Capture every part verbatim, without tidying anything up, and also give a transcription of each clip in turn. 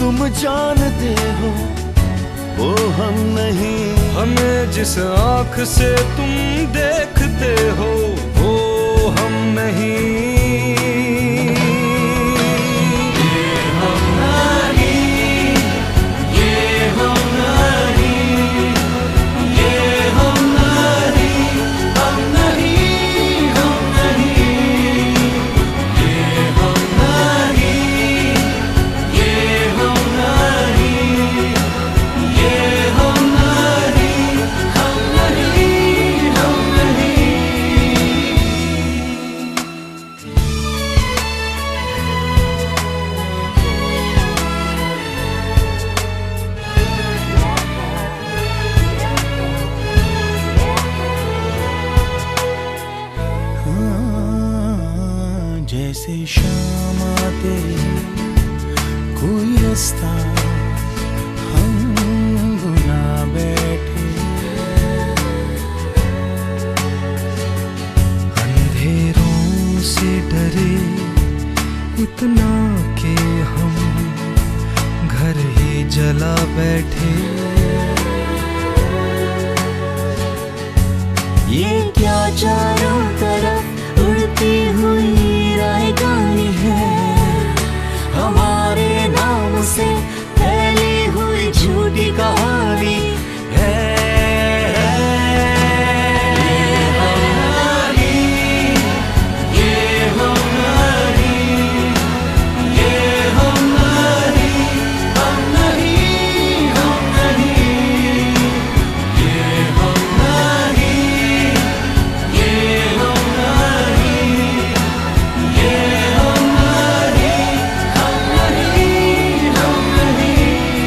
तुम जानते हो वो हम नहीं। हमें जिस आँख से तुम देखते हो वो हम नहीं। ये हम नहीं, ये हम नहीं, ये हम नहीं, हम नहीं, हम नहीं, ये हम नहीं, ये हम नहीं, ये हम नहीं, हम नहीं, हम नहीं। हाँ, जैसे शाम आते कोई रास्ता हम भुला बैठे, अंधेरों से डरे इतना के हम घर ही जला बैठे। ये क्या चारों तरफ उड़ती हुई रायगानी है, हमारे नाम से फैली हुई झूठी कहानी है। ये हम नहीं, ये हम नहीं, ये हम नहीं, हम नहीं, हम नहीं, ये हम नहीं, ये हम नहीं, ये हम नहीं, हम नहीं, हम नहीं।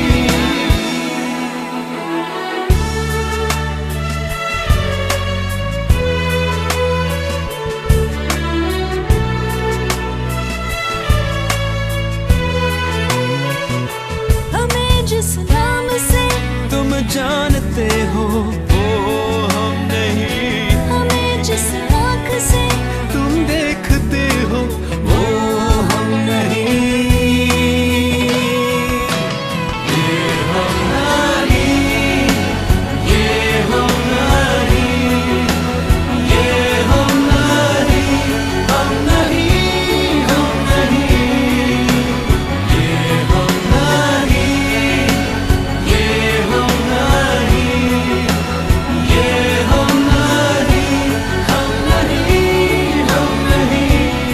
हमें जिस नाम से तुम जानते हो वो हम नहीं। हमें जिस आँख से तुम देखते हो वो हम नहीं। ये हम नहीं, ये हम नहीं, ये हम नहीं, हम नहीं, हम नहीं, ये हम नहीं, ये हम नहीं, ये हम नहीं, हम नहीं, हम नहीं।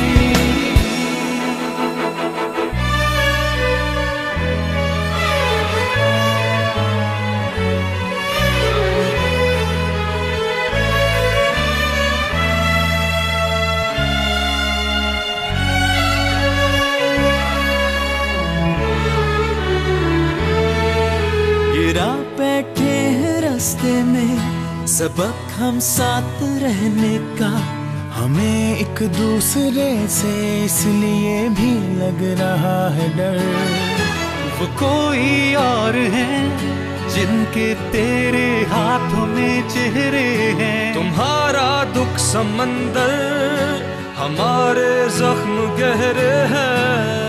गिरा बैठे हैं रास्ते में सबक हम साथ रहने का, हमें एक दूसरे से इसलिए भी लग रहा है डर। वो कोई और है जिनके तेरे हाथों में चेहरे हैं। तुम्हारा दुख समंदर हमारे जख्म गहरे हैं।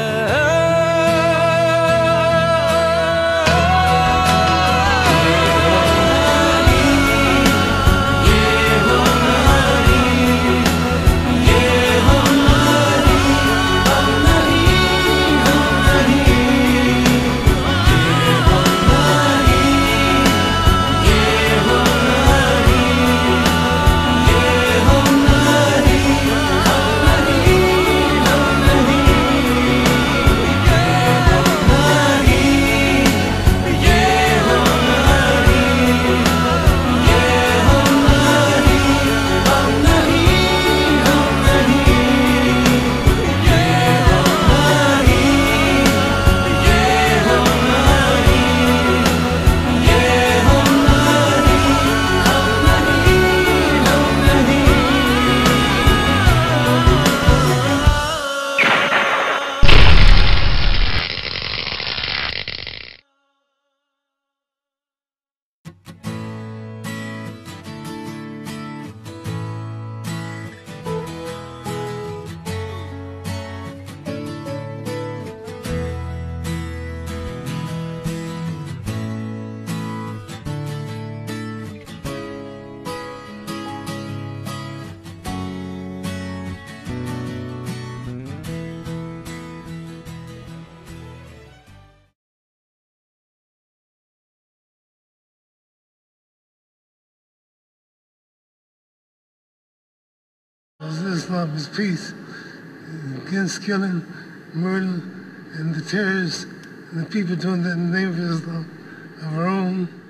Islam is peace against killing, murder, and the terrorists and the people doing that in the name of Islam, of our own